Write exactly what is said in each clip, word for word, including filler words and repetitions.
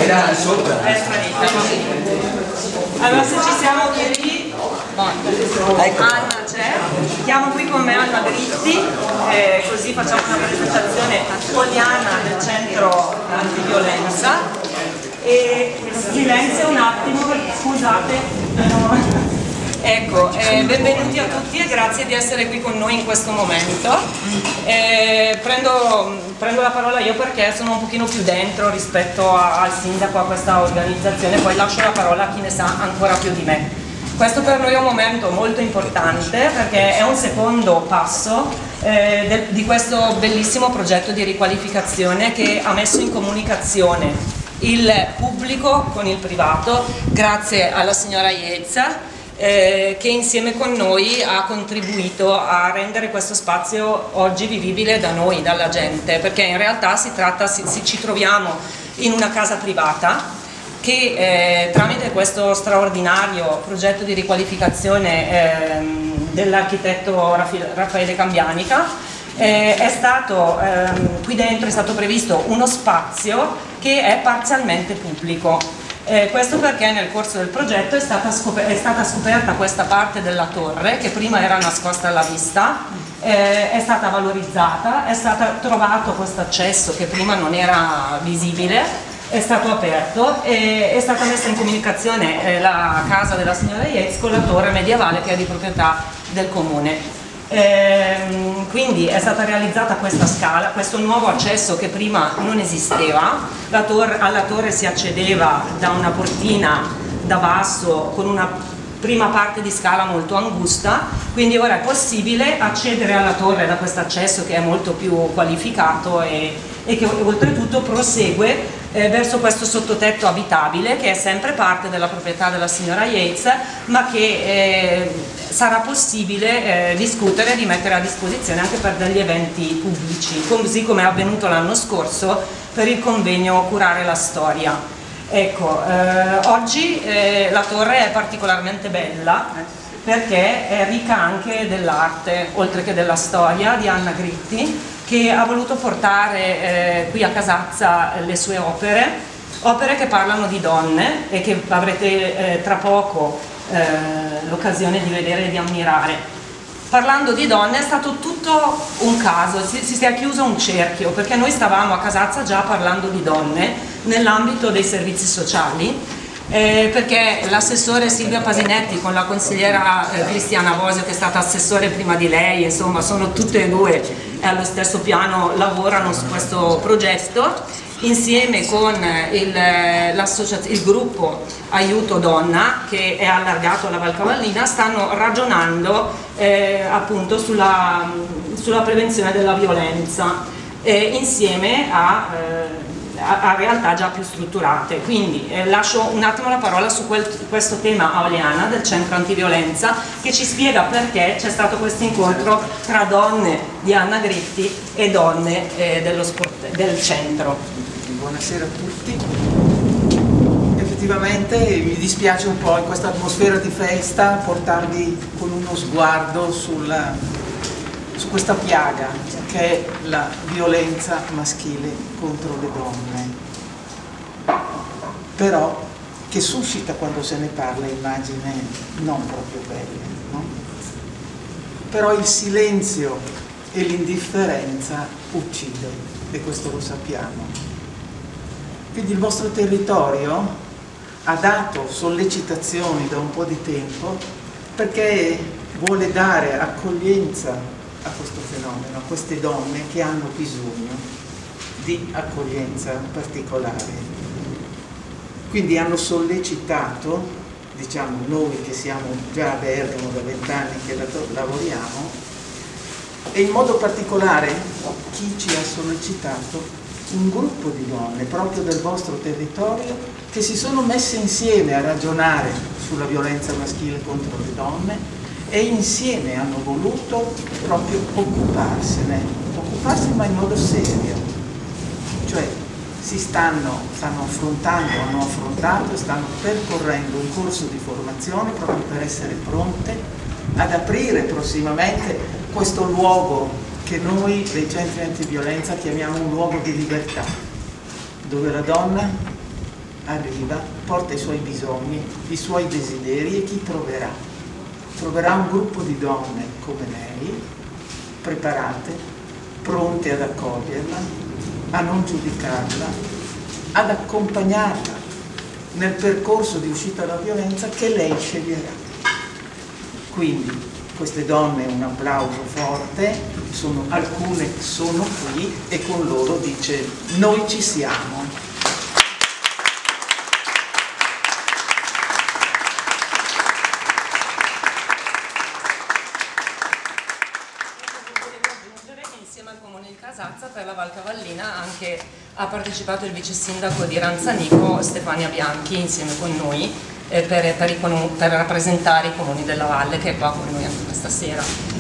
tirare sopra. È sparita. Allora se ci siamo qui, Anna c'è, chiamo qui con me Anna Gritti, eh, così facciamo una presentazione poliana del centro antiviolenza. E silenzio un attimo, scusate. Ecco, eh, benvenuti a tutti e grazie di essere qui con noi in questo momento. Eh, prendo, prendo la parola io perché sono un pochino più dentro rispetto a, al sindaco, a questa organizzazione, poi lascio la parola a chi ne sa ancora più di me. Questo per noi è un momento molto importante perché è un secondo passo eh, del, di questo bellissimo progetto di riqualificazione che ha messo in comunicazione il pubblico con il privato, grazie alla signora Iezza, Eh, che insieme con noi ha contribuito a rendere questo spazio oggi vivibile da noi, dalla gente, perché in realtà si tratta, si, si, ci troviamo in una casa privata che eh, tramite questo straordinario progetto di riqualificazione eh, dell'architetto Raffaele Cambianica eh, è stato, eh, qui dentro è stato previsto uno spazio che è parzialmente pubblico. Eh, questo perché nel corso del progetto è stata, è stata scoperta questa parte della torre che prima era nascosta alla vista, eh, è stata valorizzata, è stato trovato questo accesso che prima non era visibile, è stato aperto e è stata messa in comunicazione eh, la casa della signora Iez con la torre medievale che è di proprietà del comune. Ehm, quindi è stata realizzata questa scala, questo nuovo accesso che prima non esisteva. La torre, alla torre si accedeva da una portina da basso con una prima parte di scala molto angusta, quindi ora è possibile accedere alla torre da questo accesso che è molto più qualificato e, e che oltretutto prosegue eh, verso questo sottotetto abitabile che è sempre parte della proprietà della signora Yates, ma che eh, sarà possibile eh, discutere di mettere a disposizione anche per degli eventi pubblici, così come è avvenuto l'anno scorso per il convegno Curare la Storia. Ecco, eh, oggi eh, la torre è particolarmente bella perché è ricca anche dell'arte, oltre che della storia, di Anna Gritti, che ha voluto portare eh, qui a Casazza le sue opere, opere che parlano di donne e che avrete eh, tra poco eh, l'occasione di vedere e di ammirare. Parlando di donne è stato tutto un caso, si, si è chiuso un cerchio, perché noi stavamo a Casazza già parlando di donne nell'ambito dei servizi sociali, eh, perché l'assessore Silvia Pasinetti con la consigliera eh, Cristiana Bosio, che è stata assessore prima di lei, insomma sono tutte e due allo stesso piano, lavorano su questo progetto insieme con il, il gruppo Aiuto Donna, che è allargato alla Valcavallina. Stanno ragionando eh, appunto sulla, sulla prevenzione della violenza eh, insieme a, eh, a, a realtà già più strutturate. Quindi eh, lascio un attimo la parola su quel, questo tema a Oleana del centro antiviolenza, che ci spiega perché c'è stato questo incontro tra donne di Anna Gritti e donne eh, dello sport, del centro. Buonasera a tutti. Effettivamente mi dispiace un po' in questa atmosfera di festa portarvi con uno sguardo sulla, su questa piaga che è la violenza maschile contro le donne, però che suscita, quando se ne parla, immagini non proprio belle, no? Però il silenzio e l'indifferenza uccide, e questo lo sappiamo. Quindi il vostro territorio ha dato sollecitazioni da un po' di tempo perché vuole dare accoglienza a questo fenomeno, a queste donne che hanno bisogno di accoglienza particolare. Quindi hanno sollecitato, diciamo noi che siamo già a Bergamo da vent'anni che lavoriamo, e in modo particolare chi ci ha sollecitato? Un gruppo di donne proprio del vostro territorio che si sono messe insieme a ragionare sulla violenza maschile contro le donne e insieme hanno voluto proprio occuparsene, occuparsene ma in modo serio, cioè si stanno, stanno affrontando, hanno affrontato e stanno percorrendo un corso di formazione proprio per essere pronte ad aprire prossimamente questo luogo che noi dei centri antiviolenza chiamiamo un luogo di libertà, dove la donna arriva, porta i suoi bisogni, i suoi desideri, e chi troverà? Troverà un gruppo di donne come lei, preparate, pronte ad accoglierla, a non giudicarla, ad accompagnarla nel percorso di uscita dalla violenza che lei sceglierà. Quindi queste donne, un applauso forte, sono, alcune sono qui e con loro dice: noi ci siamo. Insieme al Comune di Casazza, per la Val Cavallina anche ha partecipato il vice sindaco di Ranzanico Stefania Bianchi insieme con noi eh, per, per, i, per rappresentare i comuni della valle, che è qua con noi anche questa sera.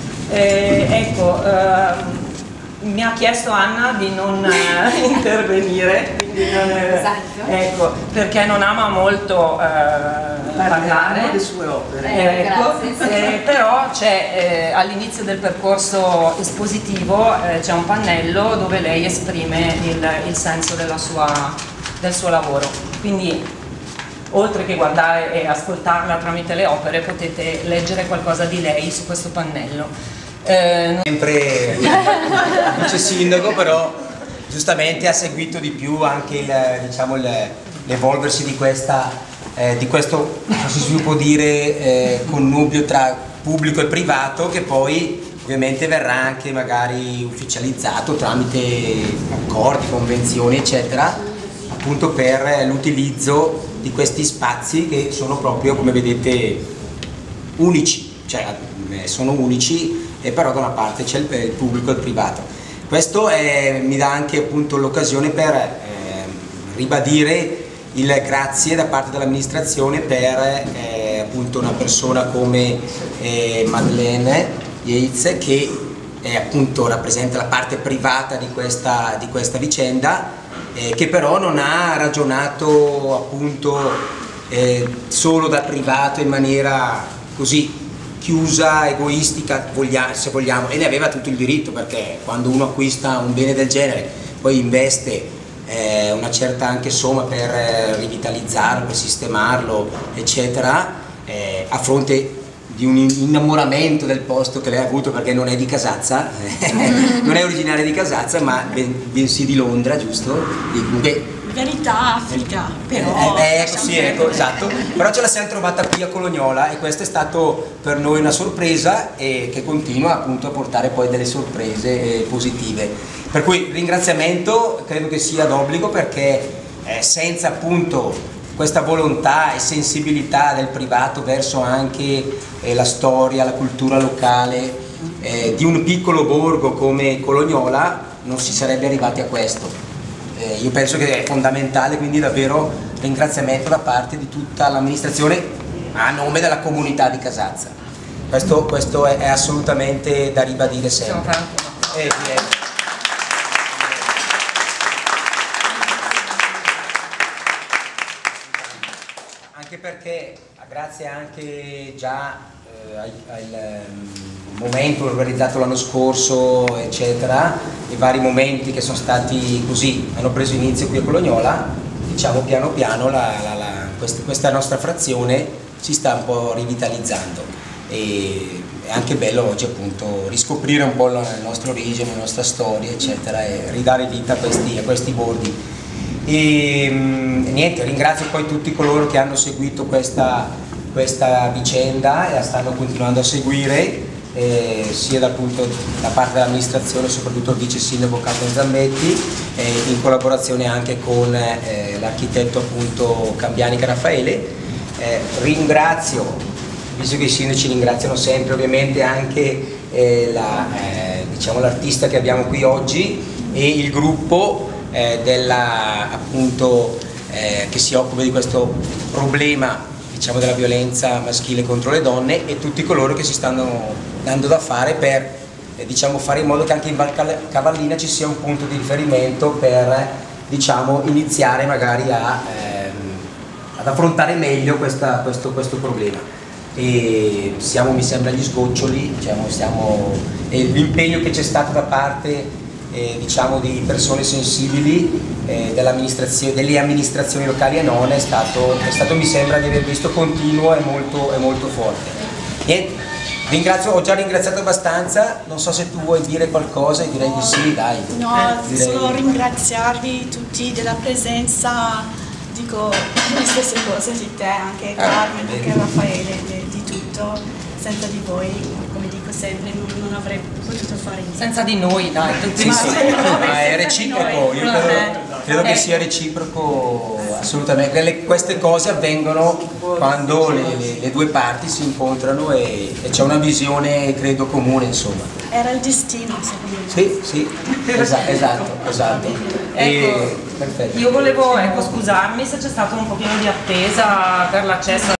Eh, ecco, eh, mi ha chiesto Anna di non eh, intervenire, quindi non, eh, esatto. Ecco, perché non ama molto eh, parlare le sue opere. eh, ecco, Grazie. eh, però c'è eh, all'inizio del percorso espositivo eh, c'è un pannello dove lei esprime il, il senso della sua, del suo lavoro, quindi oltre che guardare e ascoltarla tramite le opere potete leggere qualcosa di lei su questo pannello. Eh, Sempre vice sindaco, però giustamente ha seguito di più anche il, diciamo, l'evolversi di questa eh, di questo, se si può dire, eh, connubio tra pubblico e privato, che poi ovviamente verrà anche magari ufficializzato tramite accordi, convenzioni eccetera, appunto per l'utilizzo di questi spazi che sono proprio, come vedete, unici, cioè sono unici, e però da una parte c'è il, il pubblico e il privato. Questo eh, mi dà anche appunto l'occasione per eh, ribadire il grazie da parte dell'amministrazione per eh, appunto una persona come eh, Madeleine Yates, che eh, appunto rappresenta la parte privata di questa, di questa vicenda, eh, che però non ha ragionato appunto eh, solo da privato in maniera così chiusa, egoistica, se vogliamo, e ne aveva tutto il diritto, perché quando uno acquista un bene del genere poi investe eh, una certa anche somma per eh, rivitalizzarlo, per sistemarlo eccetera, eh, a fronte di un innamoramento del posto che lei ha avuto, perché non è di Casazza, non è originaria di Casazza ma bensì di Londra, giusto? E comunque Verità Africa, però... Eh, eh, ecco, sì, ecco, esatto. Però ce la siamo trovata qui a Colognola e questo è stato per noi una sorpresa, e che continua appunto a portare poi delle sorprese eh, positive. Per cui ringraziamento credo che sia d'obbligo, perché eh, senza appunto questa volontà e sensibilità del privato verso anche eh, la storia, la cultura locale eh, di un piccolo borgo come Colognola, non si sarebbe arrivati a questo. Eh, io penso che è fondamentale, quindi davvero ringraziamento da parte di tutta l'amministrazione a nome della comunità di Casazza. Questo, questo è, è assolutamente da ribadire sempre. Eh, eh. Anche perché grazie anche già eh, al, al momento organizzato l'anno scorso eccetera, i vari momenti che sono stati così, hanno preso inizio qui a Colognola, diciamo piano piano la, la, la, questa, questa nostra frazione si sta un po' rivitalizzando, e è anche bello oggi appunto riscoprire un po' la nostra origine, la nostra storia eccetera, e ridare vita a questi, a questi bordi. E, e niente, ringrazio poi tutti coloro che hanno seguito questa, questa vicenda e la stanno continuando a seguire, Eh, sia dal punto, da parte dell'amministrazione, soprattutto il vice sindaco Carlo Zambetti, eh, in collaborazione anche con eh, l'architetto appunto Cambianica Raffaele. Eh, ringrazio, visto che i sindaci ringraziano sempre, ovviamente anche eh, la, eh, diciamo, l'artista che abbiamo qui oggi e il gruppo eh, della, appunto, eh, che si occupa di questo problema, diciamo, della violenza maschile contro le donne, e tutti coloro che si stanno dando da fare per eh, diciamo, fare in modo che anche in Val Cavallina ci sia un punto di riferimento per, diciamo, iniziare magari a, ehm, ad affrontare meglio questa, questo, questo problema. E siamo, mi sembra, agli sgoccioli, diciamo, siamo, e l'impegno che c'è stato da parte eh, diciamo di persone sensibili eh, delle amministrazioni locali e non, è stato, è stato, mi sembra di aver visto, continuo e molto, e molto forte. Niente, ringrazio, ho già ringraziato abbastanza, non so se tu vuoi dire qualcosa, direi di sì, dai. No, direi... solo ringraziarvi tutti della presenza, dico le stesse cose di te, anche Carmen, ah, anche Raffaele, di, di tutto, senza di voi, come dico sempre, non, non avrei potuto fare niente. Senza di noi, dai, tutti sì, sì. ma è reciproco, io credo, credo che sia reciproco assolutamente. Le, queste cose avvengono quando le, le, le due parti si incontrano e, e c'è una visione, credo, comune, insomma. Era il destino, secondo me. Sì, sì, esatto, esatto, esatto. Ecco, e, perfetto. Io volevo ecco, scusarmi se c'è stato un pochino di attesa per l'accesso